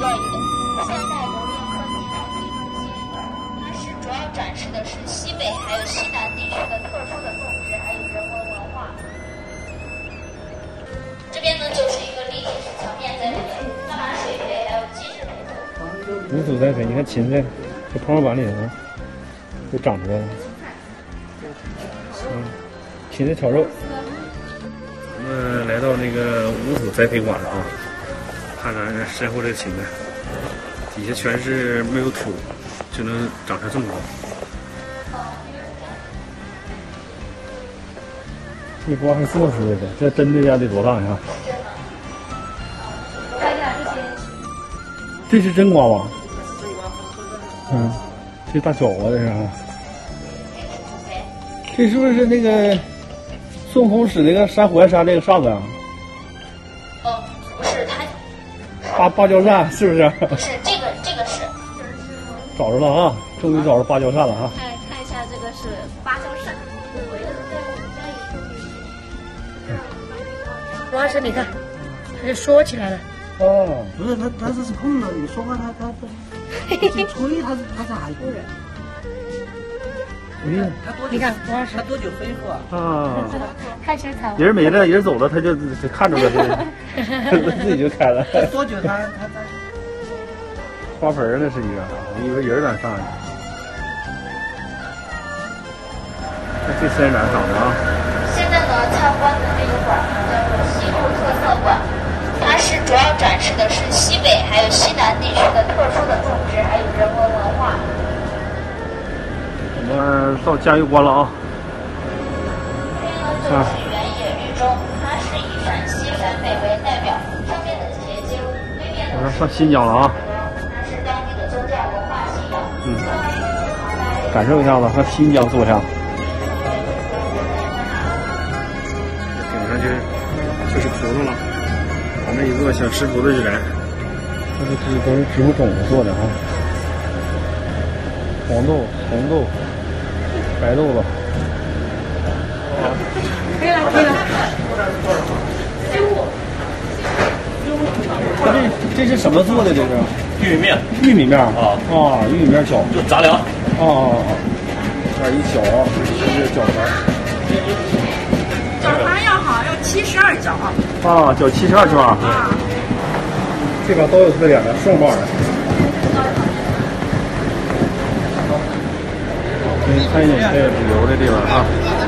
教育的现代农业科技展期中心，它是主要展示的是西北还有西南地区的特殊的种植还有人文文化。这边呢就是一个立体式墙面栽培的干麻水培还有机制培种。 无土栽培，你看芹菜这泡沫板里头都长出来了。芹菜炒肉。我们来到那个无土栽培馆了啊，看看身后这个芹菜，底下全是没有土，就能长成这么高。这瓜还做出来的，这真的家得多大呀？ 看一下这些， 这是真瓜吧？嗯，这大小啊，这是啊。这是不是那个孙悟空使那个扇火焰山那个扇子啊？ 不是它。 芭蕉扇是不是？ 不是，这个是。 找着了啊！终于找着芭蕉扇了啊！ 看一下，这个是芭蕉扇。 王老师，你看，它就缩起来了。 哦， 不是，它这是空的，你说话它吹，它是还不人。 你看，王老师， 它多久恢复啊？ 啊， 看起来草。 人没了，人走了，他就看着了，自己就开了。 多久它花盆那是一个，我以为人咋上去？那这仙人掌长的啊！ 现在呢，参观的这个馆呢叫做西部特色馆，它是主要展示的是西北还有西南地区的特殊的种植还有人文文化。 我们到嘉峪关了啊！ 这边呢就是原野绿洲，它是以陕西、陕北为代表，正面的结晶，对面的上新疆了啊！ 它是当地的宗教文化信仰。 感受一下子，上新疆坐下。顶上就是葡萄了，旁边一座想吃葡萄的人。这都是植物种子做的啊，黄豆、红豆、白豆子。 可以了，可以了。 这是什么做的？这是玉米面。 玉米面啊玉米面饺就杂粮。 这一搅啊，这是搅盘。 搅盘要好，要72搅。 搅72圈啊。这边都有特点的，双棒的。餐饮旅游的地方啊。